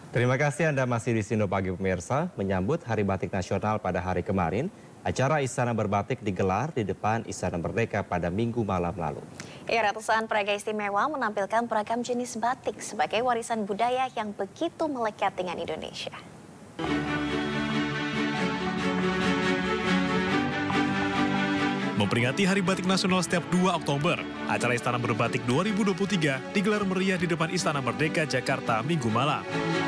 Terima kasih Anda masih di Sindo Pagi pemirsa. Menyambut Hari Batik Nasional pada hari kemarin, acara Istana Berbatik digelar di depan Istana Merdeka pada Minggu malam lalu. Ratusan peraga istimewa menampilkan beragam jenis batik sebagai warisan budaya yang begitu melekat dengan Indonesia. Memperingati Hari Batik Nasional setiap 2 Oktober, acara Istana Berbatik 2023 digelar meriah di depan Istana Merdeka, Jakarta, Minggu malam.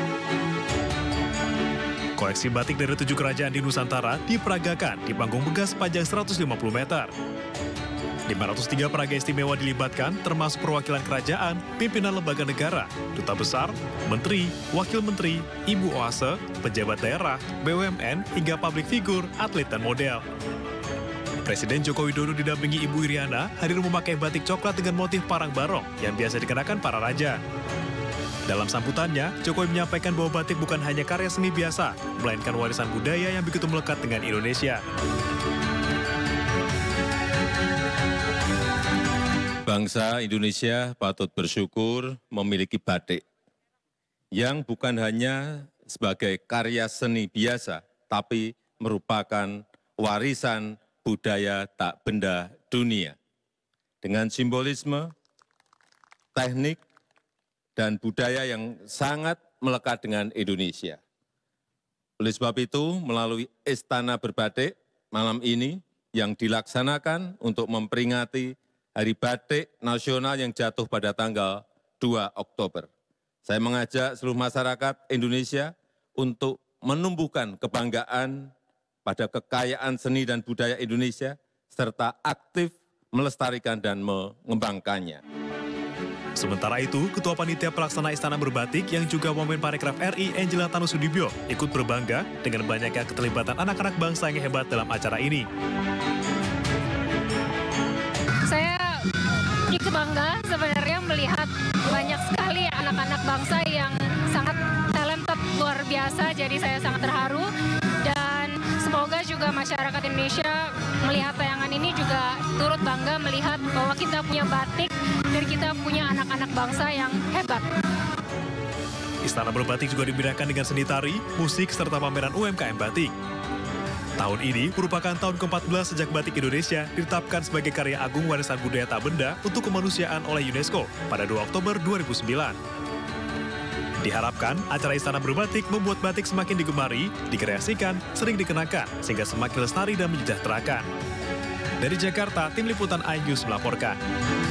Koleksi batik dari 7 kerajaan di Nusantara diperagakan di panggung begas panjang 150 meter. 503 peraga istimewa dilibatkan, termasuk perwakilan kerajaan, pimpinan lembaga negara, duta besar, menteri, wakil menteri, ibu oase, pejabat daerah, BUMN, hingga publik figur, atlet dan model. Presiden Joko Widodo didampingi Ibu Iriana hadir memakai batik coklat dengan motif parang barong yang biasa dikenakan para raja. Dalam sambutannya, Jokowi menyampaikan bahwa batik bukan hanya karya seni biasa, melainkan warisan budaya yang begitu melekat dengan Indonesia. Bangsa Indonesia patut bersyukur memiliki batik yang bukan hanya sebagai karya seni biasa, tapi merupakan warisan budaya tak benda dunia. Dengan simbolisme, teknik, dan budaya yang sangat melekat dengan Indonesia. Oleh sebab itu, melalui Istana Berbatik malam ini yang dilaksanakan untuk memperingati Hari Batik Nasional yang jatuh pada tanggal 2 Oktober. Saya mengajak seluruh masyarakat Indonesia untuk menumbuhkan kebanggaan pada kekayaan seni dan budaya Indonesia, serta aktif melestarikan dan mengembangkannya. Sementara itu, Ketua Panitia Pelaksana Istana Berbatik yang juga Wamen Parekraf RI, Angela Tanusudibyo, ikut berbangga dengan banyaknya keterlibatan anak-anak bangsa yang hebat dalam acara ini. Saya ikut bangga sebenarnya melihat banyak sekali anak-anak bangsa yang sangat talented, luar biasa, jadi saya sangat terharu. Dan semoga juga masyarakat Indonesia melihat tayangan ini juga turut bangga melihat bahwa kita punya batik dan kita punya anak-anak bangsa yang hebat. Istana Berbatik juga dimeriahkan dengan seni tari, musik, serta pameran UMKM batik. Tahun ini merupakan tahun ke-14 sejak batik Indonesia ditetapkan sebagai karya agung warisan budaya tak benda untuk kemanusiaan oleh UNESCO pada 2 Oktober 2009. Diharapkan acara Istana Berbatik membuat batik semakin digemari, dikreasikan, sering dikenakan, sehingga semakin lestari dan menyejahterakan. Dari Jakarta, Tim Liputan iNews melaporkan.